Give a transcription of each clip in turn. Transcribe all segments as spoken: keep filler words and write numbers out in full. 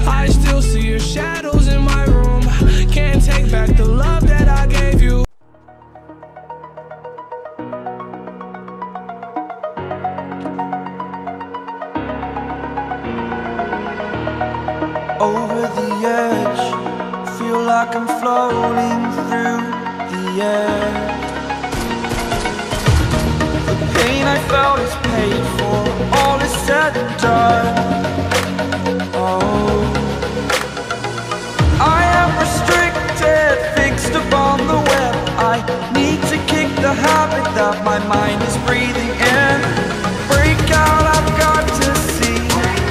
I still see your shadows in my room. Can't take back the love that I gave you. Over the edge, feel like I'm floating through the air. The pain I felt is paid for, all is said and done. Oh, I am restricted, fixed upon the web. I need to kick the habit that my mind is breathing in. Break out, I've got to see.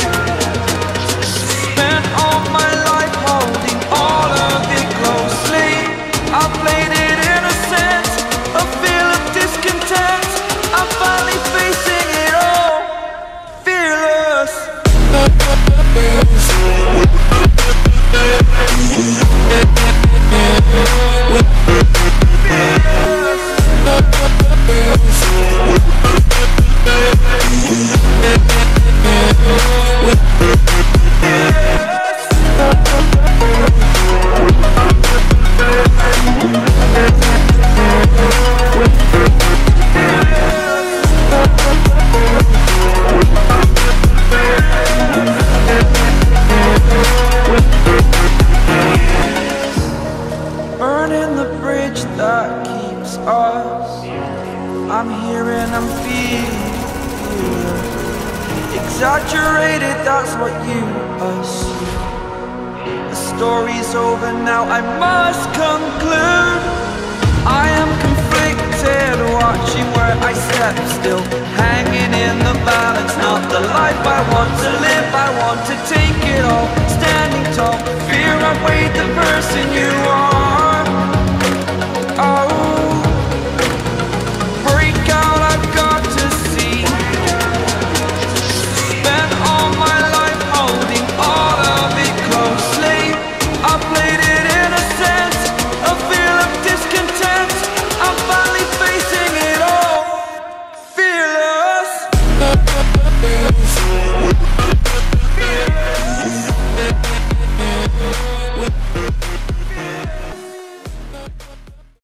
Spent all my life holding all of it closely. I played it innocent, a feel of discontent. I'm finally facing it all, fearless. Burning the bridge that keeps us. I'm here and I'm feeling exaggerated, that's what you assume. The story's over now, I must conclude. I am conflicted, watching where I step still, hanging in the balance. Not the life I want to live, I want to take it all. Standing tall, fear I weighed the person you